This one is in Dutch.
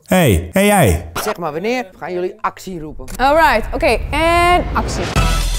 Hey jij. Zeg maar wanneer gaan jullie actie roepen? Alright, oké, en actie.